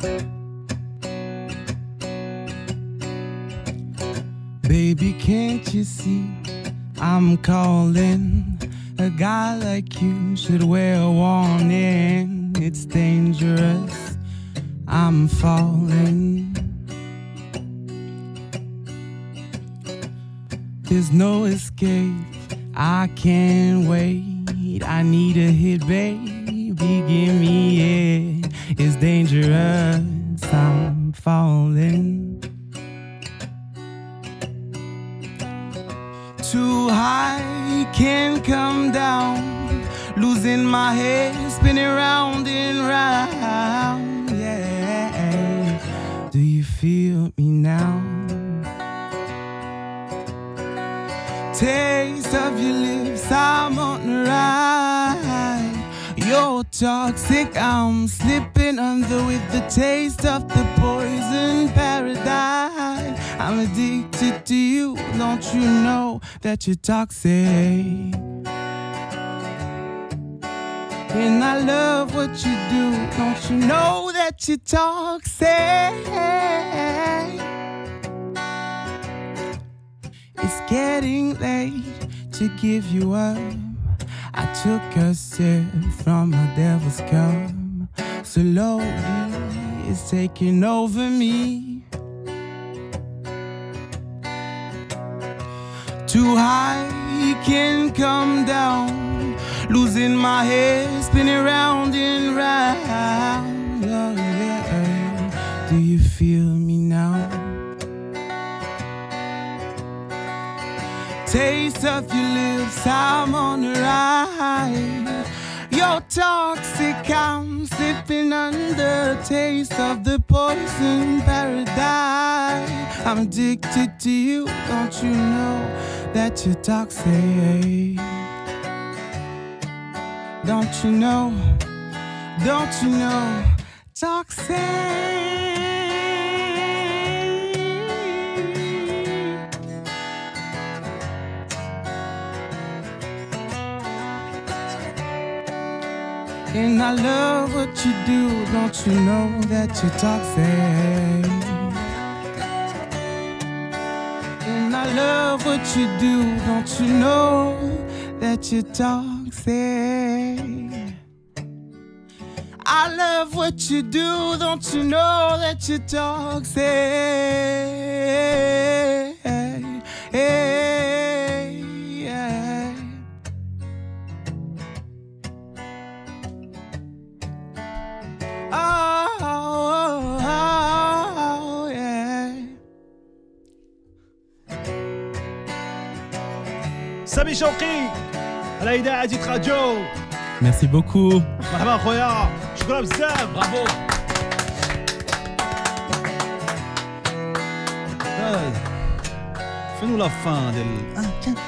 Baby, can't you see I'm calling? A guy like you should wear a warning. It's dangerous, I'm falling. There's no escape, I can't wait. I need a hit, baby, give me it. It's dangerous, I'm falling. Too high, can't come down. Losing my head, spinning round and round. Yeah, do you feel me now? Taste of your lips, I'm on the ride. You're toxic, I'm slipping under with the taste of the poison paradise. I'm addicted to you, don't you know that you're toxic? And I love what you do, don't you know that you're toxic? It's getting late to give you up. I took a sip from a devil's cup. Slowly, it's taking over me. Too high, can't come down. Losing my head, spinning round and round. Oh, yeah. Do you feel me now? Taste of your lips, I'm on the ride. You're toxic, I'm slipping under. Taste of the poison paradise. I'm addicted to you, don't you know that you're toxic? Don't you know, toxic? And I love what you do, don't you know that you're toxic? And I love what you do, don't you know that you're toxic? I love what you do, don't you know that you're toxic? سامي شوقي على إذاعة راديو. Merci beaucoup. مرحبا خويا، شكرا بزاف. برافو. فين لا فان ديال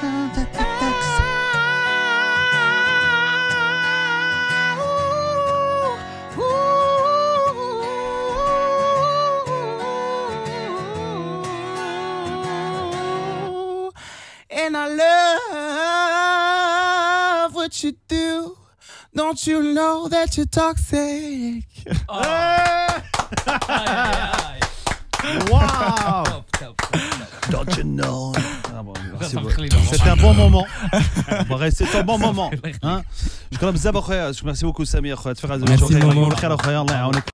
And I love what you do. Don't you know that you're toxic? Waouh. Top. Don't you know. C'était un bon moment. C'est un bon moment. شكرا بزاف اخويا. Merci beaucoup سامي اخويا. Merci, Momo. الله يعاونك.